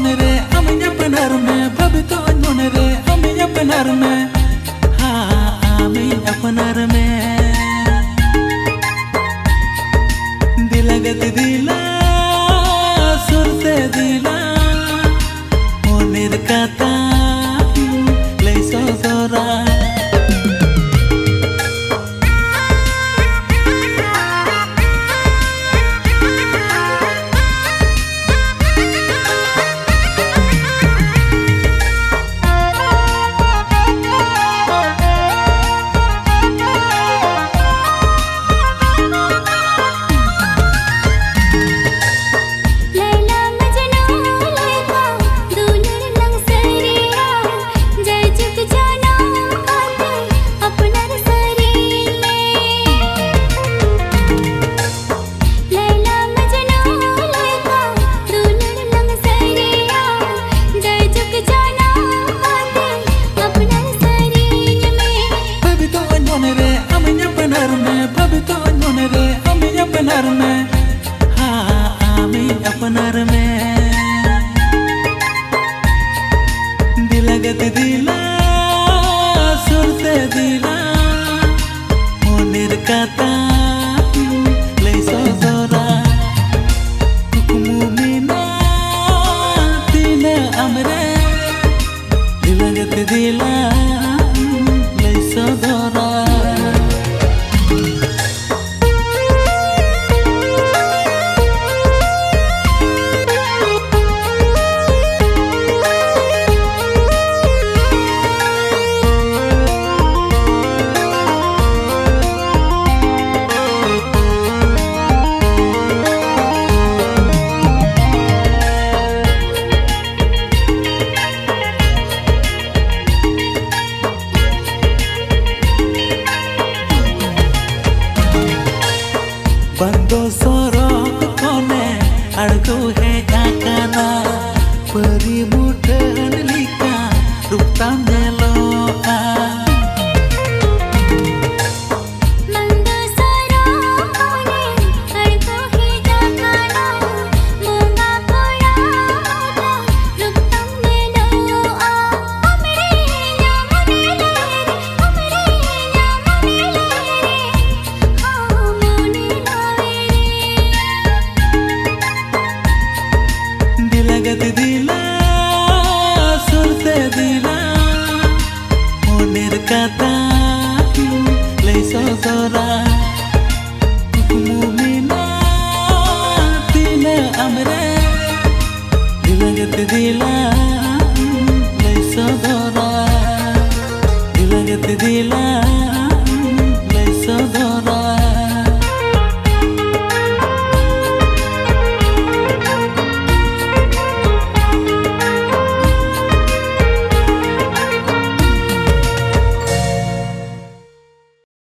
रे आमिया पनार में भाभी तो मन रे आमिया पनार में हाँ आमिया पनार में दिलगत दिला सुरते दिला मोनेर कथा लई सोरा पनार में हाँ आमिया पनार में दिलगत दिला सुरते दिला मोनेर कथा लई सोरा हुकुमु मिना तीने अमरे दिलगत दिला लई सोरा बंदो सोरक कोने अड़गो है काकाना परी मुठन लिका रूपता मेलो दिला सुरते दिला मोनेर कथा लई सोरा हुकुमु मिना तीने अमरे दिलगत दिला लई सोरा दिलगत दिला